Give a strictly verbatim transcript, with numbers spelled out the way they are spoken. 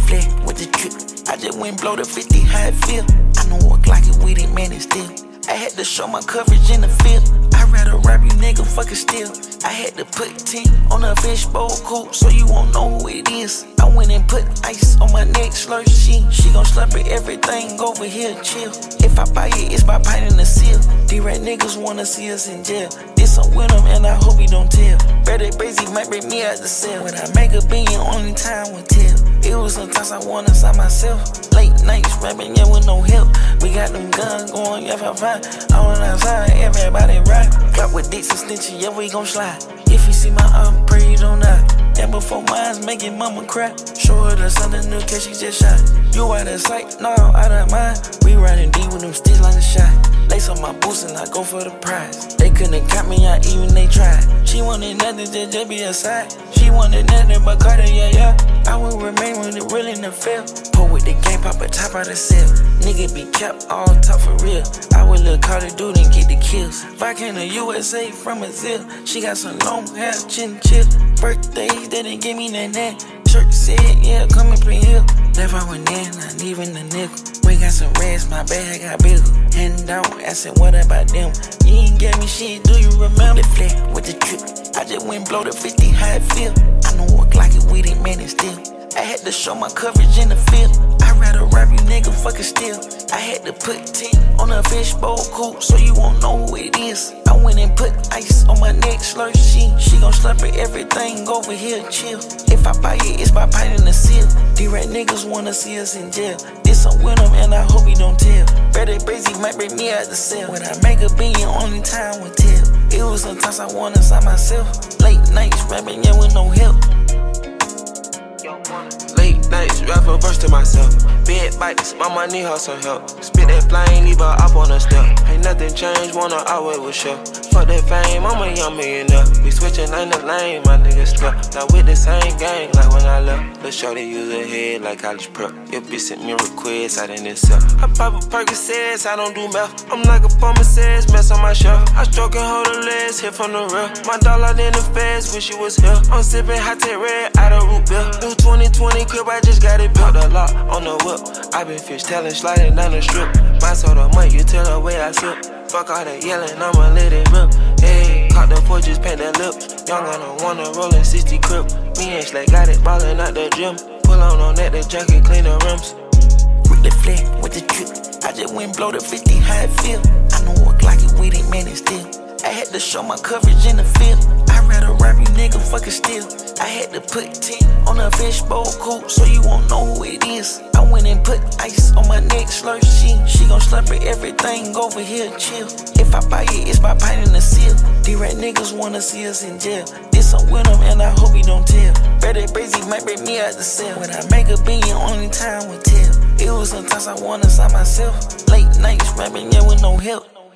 flat with the trip. I just went blow the fifty, how it feel. I know what Glock it with it, man, it's still. I had to show my coverage in the field. I'd rather rap you nigga fucking still. I had to put ten on a fishbowl coupe so you won't know who it is. I went and put ice on my neck, slurp she. She gon' slurp it, everything over here, chill. If I buy it, it's by pint in the seal. D-Rat niggas wanna see us in jail. This I'm with 'em and I hope he don't tell. Brady Brazy might bring me out the cell. When I make a billion, only time will tell. It was sometimes I wanna sign myself. Late nights rapping, yeah, with no help. We got them guns going, yeah, I find. All outside, everybody ride. Got with dicks and snitches, yeah, we gon' slide. If you see my arm, pray you don't die. And before mine's making mama cry. Show her the something new, cause she just shot. You out of sight, no, out of mind. We riding deep with them sticks like a shot. Lace on my boots and I go for the prize. They couldn't count me out even they tried. She wanted nothing, just, just be aside. She wanted nothing but Carter, yeah, yeah. I will remain when it really in the field. Pull with the game, pop a top out of cell. Nigga be kept all tough for real. I would look Carter dude and get the kills. If I came to U S A from a zip, she got some long hair, chin chill. Birthdays, they didn't give me that net. Church said, yeah, come and play here. Left I went in, not even a nickel. We got some reds, my bag got bigger. Hand out, asking what about them? You ain't get me shit, do you remember? The flat with the trip. I just went blow the fifty, how it feel. I know what Glock it with it, man, it's still. I had to show my coverage in the field. I'd rather rap you nigga fucking still. I had to put ten on a fishbowl coupe so you won't know who it is. I went and put ice on my neck, slurp she. She gon' slurp it, everything over here, chill. If I buy it, it's by pint in the seal. D-Rat niggas wanna see us in jail. This I'm with 'em and I hope he don't tell. Brady Brazy might bring me out the cell. When I make a billion, only time will tell. It was sometimes I wanna sign myself. Late nights rapping, yeah, with no help. Late nights, rap a verse to myself. Bed bites, my money hustle help. Spit that flame, leave her up on a step. Ain't nothing changed, wanna always with chef. Fuck that fame, I'm a young millionaire. We switching in the lane, my niggas stuck. Now with the same gang, like when I left. Lil' shorty use her head like college prep. Your bitch sent me requests, I didn't accept. I pop a Percocets, I don't do math. I'm like a pharmacist, mess on my shelf. I stroke and hold her legs, hit from the rear. My dollar in the feds, wish you was here. I'm sipping hot tea red, out of root beer. New twenty twenty crib, I just got it built. A lot on the whip. I been fish tailing, sliding down the strip. My soda money, you tell the way I sip. Fuck all that yelling, I'ma let it rip. Hey, caught the forges, paint their lips. Young on the one, a rollin' sixty crib. Me and Slay got it ballin' out the gym. Pull on on that, the jacket, clean the rims. With the flat, with the trip. I just went blow the fifty, how it feel. I know what Glock it with it, man, it's still. I had to show my coverage in the field. I'd rather rap you nigga fucking still. I had to put ten on a fishbowl coupe so you won't know who it is. I went and put ice on my neck, slurp she. She gon' slurp it, everything over here, chill. If I buy it, it's by pint in the seal. D-Rat niggas wanna see us in jail. This I'm with 'em and I hope he don't tell. Brady Brazy might bring me out the cell. When I make a billion, only time will tell. It was sometimes I wanna sign myself. Late nights rapping, yeah, with no help.